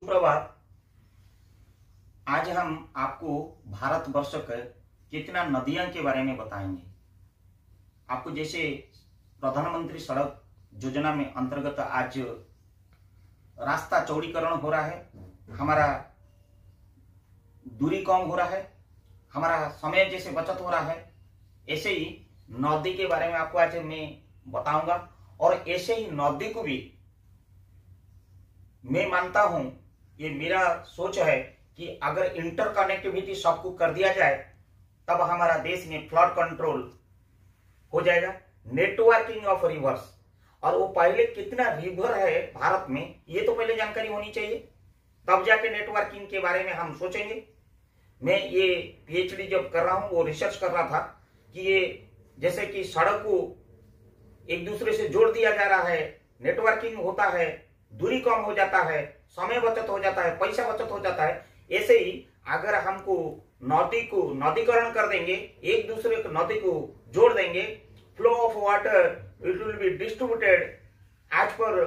सुप्रभात। आज हम आपको भारतवर्ष के कितना नदियां के बारे में बताएंगे। आपको जैसे प्रधानमंत्री सड़क योजना में अंतर्गत आज रास्ता चौड़ीकरण हो रहा है, हमारा दूरी कम हो रहा है, हमारा समय जैसे बचत हो रहा है, ऐसे ही नदी के बारे में आपको आज मैं बताऊंगा। और ऐसे ही नदी को भी मैं मानता हूं, ये मेरा सोच है कि अगर इंटर कनेक्टिविटी सबको कर दिया जाए तब हमारा देश में फ्लड कंट्रोल हो जाएगा। नेटवर्किंग ऑफ रिवर्स, और वो पहले कितना रिवर है भारत में ये तो पहले जानकारी होनी चाहिए, तब जाके नेटवर्किंग के बारे में हम सोचेंगे। मैं ये पीएचडी जब कर रहा हूं वो रिसर्च कर रहा था कि ये जैसे कि सड़क को एक दूसरे से जोड़ दिया जा रहा है, नेटवर्किंग होता है, दूरी कम हो जाता है, समय बचत हो जाता है, पैसा बचत हो जाता है। ऐसे ही अगर हमको नदी को नदीकरण कर देंगे, एक दूसरे को नदी को जोड़ देंगे, flow of water it will be distributed as per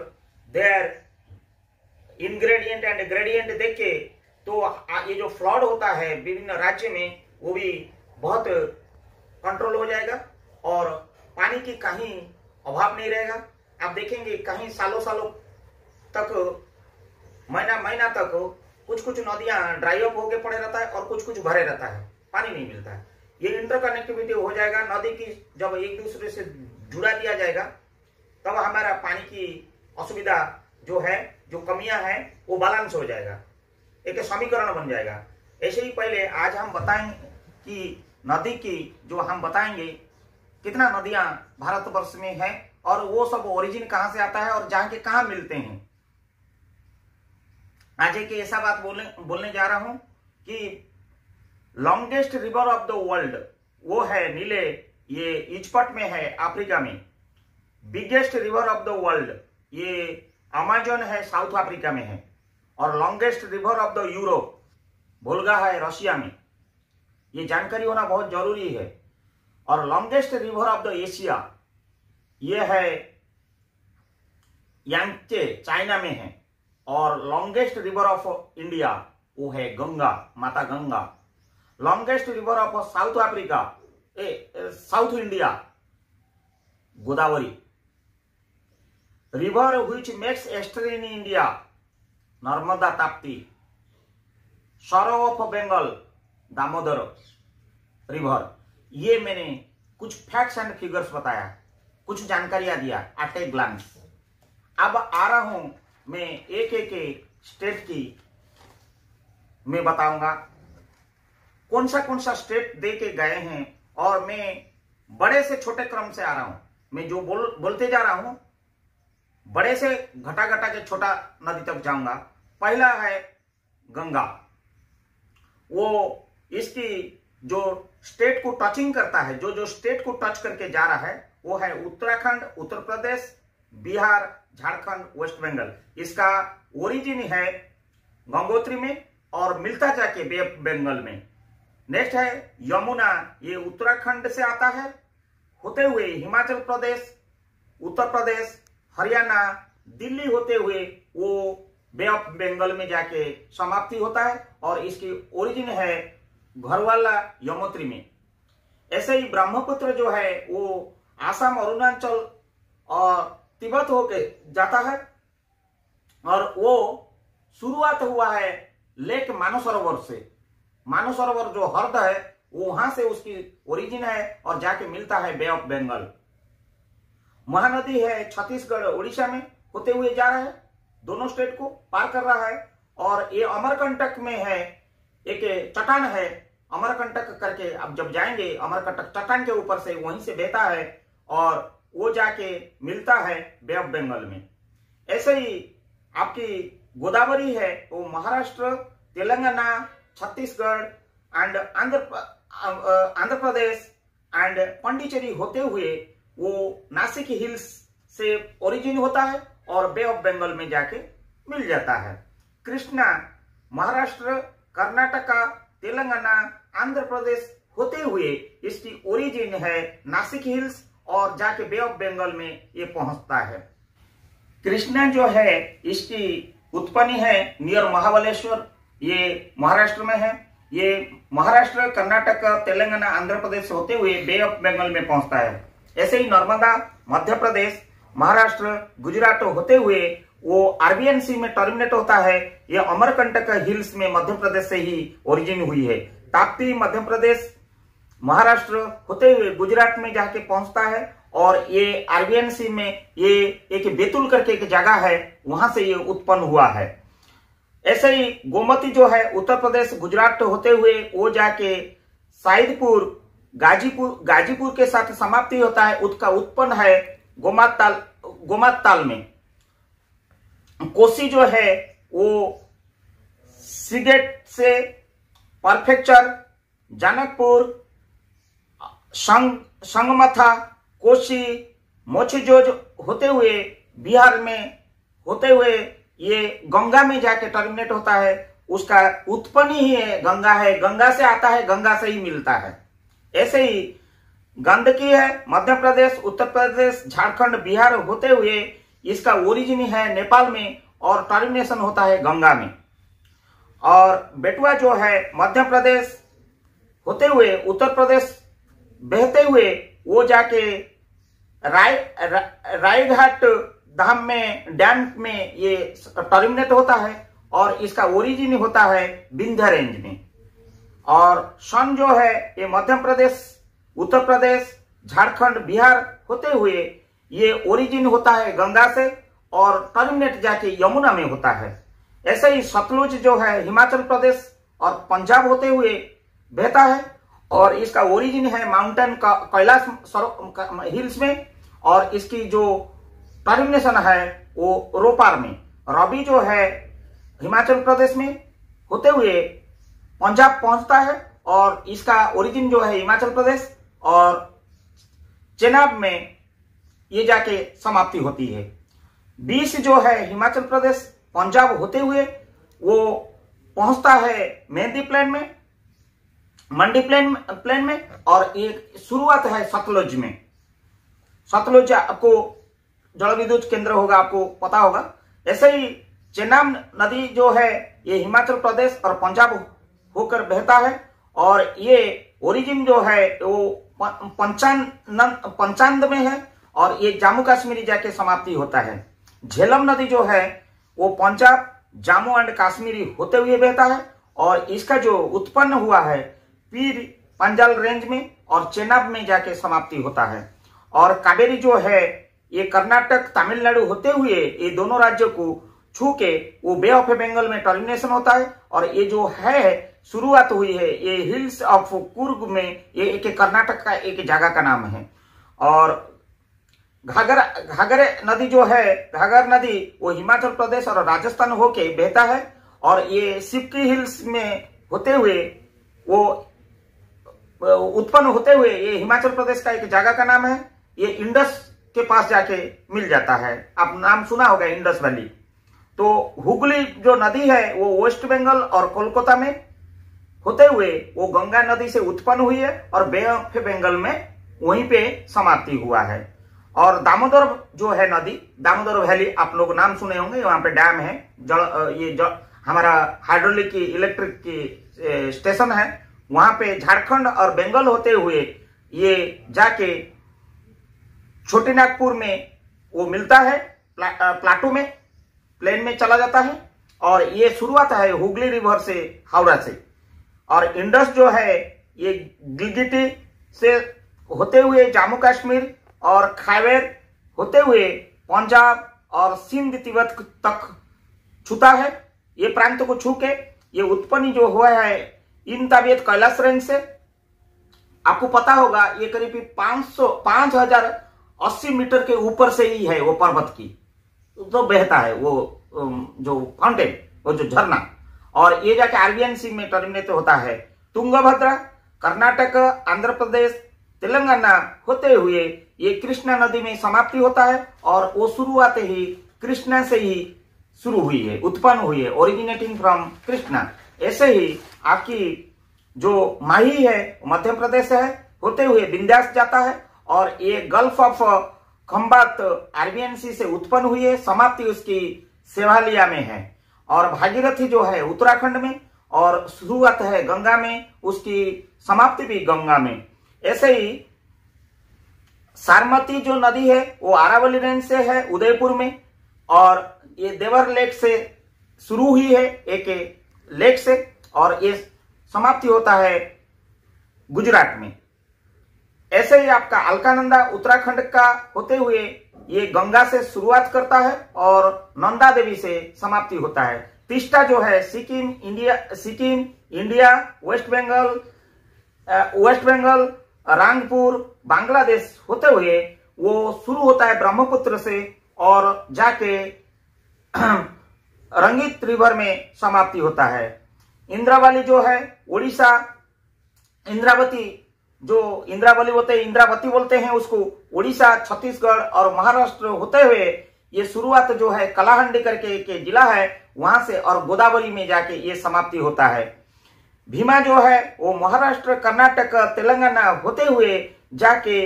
their ingredient and gradient देख के, तो ये जो फ्लड होता है विभिन्न राज्य में वो भी बहुत कंट्रोल हो जाएगा और पानी की कहीं अभाव नहीं रहेगा। आप देखेंगे कहीं सालों सालों तक, महीना तक कुछ कुछ नदियां ड्राई अप होके पड़े रहता है और कुछ कुछ भरे रहता है, पानी नहीं मिलता है। ये इंटरकनेक्टिविटी हो जाएगा, नदी की जब एक दूसरे से जुड़ा दिया जाएगा तब हमारा पानी की असुविधा जो है, जो कमियां हैं वो बैलेंस हो जाएगा, एक समीकरण बन जाएगा। ऐसे ही पहले आज हम बताएंगे कि नदी की जो हम बताएंगे कितना नदियां भारतवर्ष में है और वो सब ओरिजिन कहां से आता है और जहां के कहां मिलते हैं। आज एक ऐसा बात बोलने जा रहा हूं कि longest river of the world वो है नीले, ये इजिप्ट में है अफ्रीका में। Biggest river of the world ये अमेजन है, साउथ अफ्रीका में है। और longest river of the Europe Volga है, रशिया में। ये जानकारी होना बहुत जरूरी है। और longest river of the Asia ये है यांगत्से, चाइना में है। और लॉन्गेस्ट रिवर ऑफ इंडिया वो है गंगा, माता Ganga. Longest river of south Africa, south India, Godavari. River which makes estuary in India, Narmada, Tapti. सरो ऑफ बंगाल, दामोदर रिवर। ये मैंने कुछ फैक्ट्स एंड फिगर्स बताया, कुछ जानकारियां दिया एट ए ग्लांस। अब आ रहा हूं मैं एक एक स्टेट की मैं बताऊंगा कौन सा स्टेट दे के गए हैं, और मैं बड़े से छोटे क्रम से आ रहा हूं। मैं जो बोलते जा रहा हूं बड़े से घटा घटा के छोटा नदी तक जाऊंगा। पहला है गंगा, वो इसकी जो स्टेट को टचिंग करता है, जो स्टेट को टच करके जा रहा है वो है उत्तराखंड, उत्तर प्रदेश, बिहार, झारखंड, वेस्ट बंगाल। इसका ओरिजिन है गंगोत्री में और मिलता जाके बे ऑफ बंगाल में। नेक्स्ट है यमुना, ये उत्तराखंड से आता है होते हुए हिमाचल प्रदेश, उत्तर प्रदेश, हरियाणा, दिल्ली होते हुए वो बे ऑफ बंगाल में जाके समाप्ति होता है और इसकी ओरिजिन है घरवाला यमुनोत्री में। ऐसे ही ब्रह्मपुत्र जो है वो आसाम, अरुणाचल और तिब्बत होके जाता है और वो शुरुआत हुआ है लेक मानसरोवर से। मानसरोवर जो हर्द है वो वहां से उसकी ओरिजिन है और जाके मिलता है बे ऑफ बंगाल। महानदी है छत्तीसगढ़, उड़ीसा में होते हुए जा रहा है, दोनों स्टेट को पार कर रहा है। और ये अमरकंटक में है, एक चट्टान है अमरकंटक करके। अब जब जाएंगे अमरकंटक चट्टान के ऊपर से वहीं से बहता है और वो जाके मिलता है बे ऑफ बंगाल में। ऐसे ही आपकी गोदावरी है वो महाराष्ट्र, तेलंगाना, छत्तीसगढ़ एंड आंध्र प्रदेश एंड पांडिचेरी होते हुए वो नासिक हिल्स से ओरिजिन होता है और बे ऑफ बंगाल में जाके मिल जाता है। कृष्णा महाराष्ट्र, कर्नाटका, तेलंगाना, आंध्र प्रदेश होते हुए इसकी ओरिजिन है नासिक हिल्स और जाके बे ऑफ बंगाल में ये पहुंचता है। कृष्णा जो है इसकी उत्पन्न है नियर महाबलेश्वर, ये महाराष्ट्र में है। ये महाराष्ट्र, कर्नाटक, तेलंगाना, आंध्र प्रदेश होते हुए बे ऑफ बंगाल में पहुंचता है। ऐसे ही नर्मदा मध्य प्रदेश, महाराष्ट्र, गुजरात होते हुए वो अरबियन सी में टर्मिनेट होता है। ये अमरकंटक हिल्स में मध्य प्रदेश से ही ओरिजिन हुई है। ताप्ती मध्य प्रदेश, महाराष्ट्र होते हुए गुजरात में जाके पहुंचता है और ये अरबियन सी में ये एक बेतुल करके एक जगह है, वहां से ये उत्पन्न हुआ है। ऐसे ही गोमती जो है उत्तर प्रदेश, गुजरात होते हुए वो जाके साइदपुर, गाजीपुर के साथ समाप्ति होता है। उसका उत्पन्न है गोमाताल में। कोसी जो है वो सिगेट से परफेक्चर, जनकपुर, संगमथा, कोशी, मोचीजोज होते हुए बिहार में होते हुए ये गंगा में जाके टर्मिनेट होता है। उसका उत्पन्न ही है गंगा से आता है, गंगा से ही मिलता है। ऐसे ही गंडकी है मध्य प्रदेश, उत्तर प्रदेश, झारखंड, बिहार होते हुए इसका ओरिजिन है नेपाल में और टर्मिनेशन होता है गंगा में। और बेटुआ जो है मध्य प्रदेश होते हुए उत्तर प्रदेश बहते हुए वो जाके रायघाट धाम में, डैम में ये टर्मिनेट होता है और इसका ओरिजिन होता है विंध्य रेंज में। और सन जो है ये मध्य प्रदेश, उत्तर प्रदेश, झारखंड, बिहार होते हुए ये ओरिजिन होता है गंगा से और टर्मिनेट जाके यमुना में होता है। ऐसे ही सतलुज जो है हिमाचल प्रदेश और पंजाब होते हुए बहता है और इसका ओरिजिन है माउंटेन का कैलाश हिल्स में और इसकी जो टर्मिनेशन है वो रोपार में। रवि जो है हिमाचल प्रदेश में होते हुए पंजाब पहुंचता है और इसका ओरिजिन जो है हिमाचल प्रदेश और चेनाब में ये जाके समाप्ति होती है। 20 जो है हिमाचल प्रदेश, पंजाब होते हुए वो पहुंचता है मेहंदी प्लेन में, मंडी प्लेन में और एक शुरुआत है सतलुज में। सतलुज आपको जल विद्युत केंद्र होगा, आपको पता होगा। ऐसे ही चेनाब नदी जो है ये हिमाचल प्रदेश और पंजाब होकर बहता है और ये ओरिजिन जो है वो पंचानंद में है और ये जम्मू कश्मीर जाके समाप्ति होता है। झेलम नदी जो है वो पंजाब, जम्मू एंड कश्मीरी होते हुए बहता है और इसका जो उत्पन्न हुआ है पीर पंजाल रेंज में और चेनाब में जाके समाप्ति होता है। और कावेरी जो है ये कर्नाटक, तमिलनाडु होते हुए ये दोनों राज्यों को छू के वो बे ऑफ बंगाल में टर्मिनेशन होता है और ये जो है शुरुआत हुई है ये हिल्स ऑफ कुर्ग में, ये एक कर्नाटक का एक जगह का नाम है। और घाघर नदी जो है, घाघर नदी वो हिमाचल प्रदेश और राजस्थान होके बहता है और ये सिपकी हिल्स में होते हुए वो उत्पन्न होते हुए ये हिमाचल प्रदेश का एक जगह का नाम है। ये इंडस के पास जाके मिल जाता है, आप नाम सुना होगा इंडस वैली। तो हुगली जो नदी है वो वेस्ट बंगाल और कोलकाता में होते हुए वो गंगा नदी से उत्पन्न हुई है और बे ऑफ बंगाल में वहीं पे समाप्ति हुआ है। और दामोदर जो है नदी, दामोदर वैली आप लोग नाम सुने होंगे, वहां पे डैम है, हमारा हाइड्रोलिक की इलेक्ट्रिक की स्टेशन है, वहां पे झारखंड और बंगाल होते हुए ये जाके छोटे नागपुर में वो मिलता है, प्लाटू में, प्लेन में चला जाता है और ये शुरुआत है हुगली रिवर से, हावड़ा से। और इंडस जो है ये गिलगिटी से होते हुए जम्मू कश्मीर और खैबर होते हुए पंजाब और सिंध तिब्बत तक छूता है। ये प्रांत को छू के ये उत्पन्न जो हुआ है इन तबियत कैलाश रेंज से, आपको पता होगा ये करीब 5080 मीटर के ऊपर से ही है वो पर्वत की तो बहता है वो जो फाउंटेन, वो जो झरना, और ये जाके अरबियन सी में टर्मिनेट होता है। तुंगभद्रा कर्नाटक, आंध्र प्रदेश, तेलंगाना होते हुए ये कृष्णा नदी में समाप्ति होता है और वो शुरुआत ही कृष्णा से ही शुरू हुई है, उत्पन्न हुई है, ओरिजिनेटिंग फ्रॉम कृष्णा। ऐसे ही आपकी जो माही है मध्य प्रदेश से है होते हुए विंध्यास जाता है और ये gulf of Khambhat Arabian sea से उत्पन्न हुई है, समाप्ति उसकी सेवालिया में है। और भागीरथी जो है उत्तराखंड में, और शुरुआत है गंगा में, उसकी समाप्ति भी गंगा में। ऐसे ही सारमती जो नदी है वो अरावली रेंज से है उदयपुर में, और ये देवर लेक से शुरू हुई है एक लेक से, और ये समाप्ति होता है गुजरात में। ऐसे ही आपका अलकानंदा उत्तराखंड का होते हुए ये गंगा से शुरुआत करता है और नंदा देवी से समाप्ति होता है। तीस्ता जो है सिक्किम इंडिया, वेस्ट बंगाल, रांगपुर, बांग्लादेश होते हुए वो शुरू होता है ब्रह्मपुत्र से और जाके रंगीत रिवर में समाप्ति होता है। इंद्रावली जो है उड़ीसा, इंद्रावती बोलते हैं उसको, उड़ीसा, छत्तीसगढ़ और महाराष्ट्र होते हुए ये शुरुआत जो है कलाहंडी करके एक जिला है वहां से, और गोदावरी में जाके ये समाप्ति होता है। भीमा जो है वो महाराष्ट्र, कर्नाटक, तेलंगाना होते हुए जाके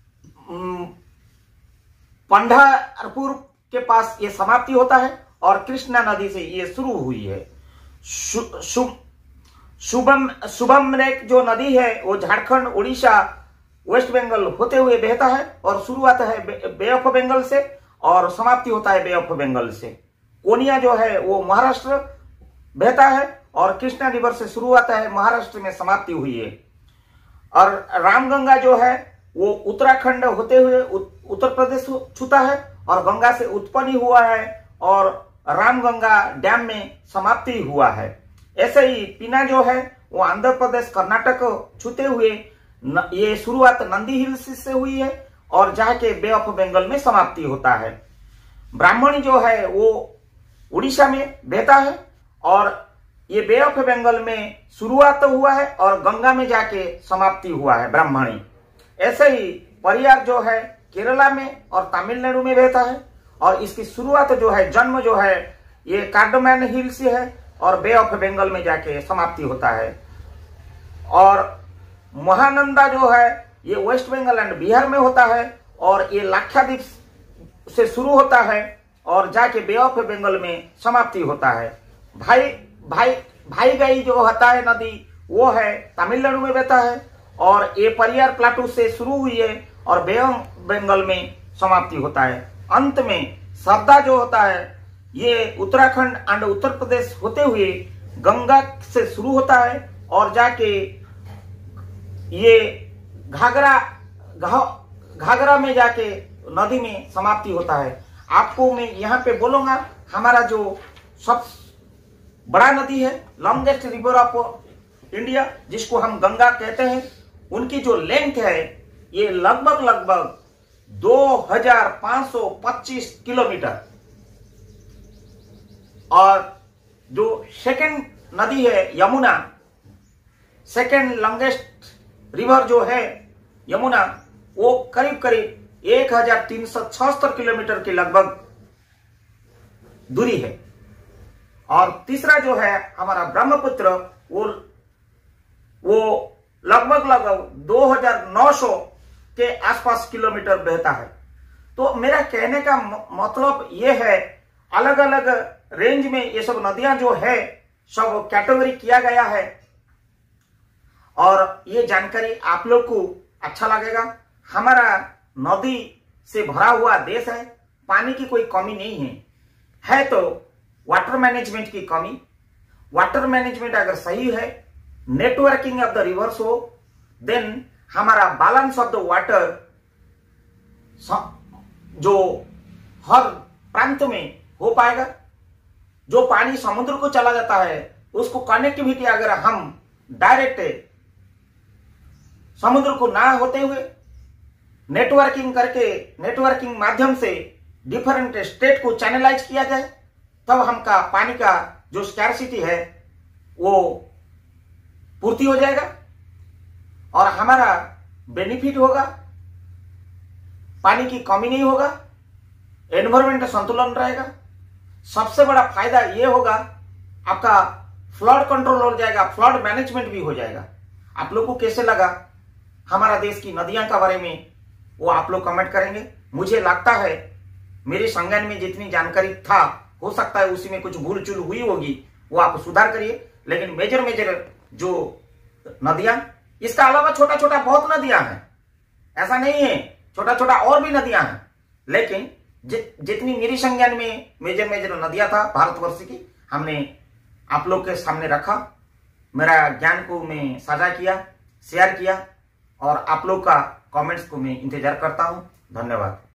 पंढरपुर के पास ये समाप्ति होता है, और कृष्णा नदी से ये शुरू हुई है। शुभम रेख जो नदी है वो झारखंड, उड़ीसा, वेस्ट बंगाल होते हुए बहता है, और शुरुआत है बे ऑफ बंगाल से और समाप्ति होता है बे ऑफ बंगाल से। कोनिया जो है वो महाराष्ट्र बहता है, और कृष्णा रिवर से शुरू होता है, महाराष्ट्र में समाप्ति हुई है। और रामगंगा जो है वो उत्तराखंड होते हुए उत्तर प्रदेश छूता है, और गंगा से उत्पन्न हुआ है, और रामगंगा डैम में समाप्ति हुआ है। ऐसे ही पीना जो है वो आंध्र प्रदेश, कर्नाटक छूते हुए ये शुरुआत नंदी हिल्स से हुई है, और जाके बे ऑफ बंगाल में समाप्ति होता है। ब्राह्मणी जो है वो उड़ीसा में बहता है, और ये बे ऑफ बंगाल में शुरुआत हुआ है और गंगा में जाके समाप्ति हुआ है ब्राह्मणी। ऐसे ही परियार जो है केरला में और तमिलनाडु में बहता है, और इसकी शुरुआत जो है जन्म जो है ये कार्डमैन हिल से है, और बे ऑफ बंगाल में जाके समाप्ति होता है। और महानंदा जो है ये वेस्ट बंगाल एंड बिहार में होता है, और ये लाक्षाद्वीप से शुरू होता है और जाके बे ऑफ बंगाल में समाप्ति होता है। भाई गई जो होता है नदी वो है तमिलनाडु में बहता है, और ये परियार प्लाटू से शुरू हुई है और बे ऑफ बंगाल में समाप्ति होता है। अंत में सरदा जो होता है ये उत्तराखंड एंड उत्तर प्रदेश होते हुए गंगा से शुरू होता है, और जाके ये घाघरा में जाके नदी में समाप्ति होता है। आपको मैं यहाँ पे बोलूंगा हमारा जो सब बड़ा नदी है, लॉन्गेस्ट रिवर ऑफ इंडिया जिसको हम गंगा कहते हैं, उनकी जो लेंथ है ये लगभग 2525 किलोमीटर, और जो सेकंड नदी है यमुना, सेकंड लॉन्गेस्ट रिवर जो है यमुना, वो करीब 1376 किलोमीटर की लगभग दूरी है। और तीसरा जो है हमारा ब्रह्मपुत्र वो लगभग 2900 के आसपास किलोमीटर बहता है। तो मेरा कहने का मतलब ये है, अलग अलग रेंज में ये सब नदियां जो है सब कैटेगरी किया गया है, और ये जानकारी आप लोग को अच्छा लगेगा। हमारा नदी से भरा हुआ देश है, पानी की कोई कमी नहीं है तो वाटर मैनेजमेंट की कमी। वाटर मैनेजमेंट अगर सही है, नेटवर्किंग ऑफ द रिवर्स हो, देन हमारा बैलेंस ऑफ द वाटर जो हर प्रांत में हो पाएगा। जो पानी समुद्र को चला जाता है उसको कनेक्टिविटी अगर हम डायरेक्ट समुद्र को ना होते हुए नेटवर्किंग करके, नेटवर्किंग माध्यम से डिफरेंट स्टेट को चैनलाइज किया जाए, तब हमका पानी का जो स्कैर्सिटी है वो पूर्ति हो जाएगा और हमारा बेनिफिट होगा, पानी की कमी नहीं होगा, एनवायरमेंट संतुलन रहेगा। सबसे बड़ा फायदा ये होगा, आपका फ्लड कंट्रोल हो जाएगा, फ्लड मैनेजमेंट भी हो जाएगा। आप लोग को कैसे लगा हमारा देश की नदियां के बारे में, वो आप लोग कमेंट करेंगे। मुझे लगता है मेरे संज्ञान में जितनी जानकारी था हो सकता है उसी में कुछ भूल चूल हुई होगी, वो आप सुधार करिए। लेकिन मेजर मेजर जो नदियां, इसका अलावा छोटा छोटा बहुत नदियां हैं, ऐसा नहीं है, छोटा छोटा और भी नदियां हैं। लेकिन जितनी मेरी संज्ञान में मेजर मेजर नदियां था भारतवर्ष की, हमने आप लोग के सामने रखा। मेरा ज्ञान को मैं साझा किया, शेयर किया, और आप लोग का कमेंट्स को मैं इंतजार करता हूं। धन्यवाद।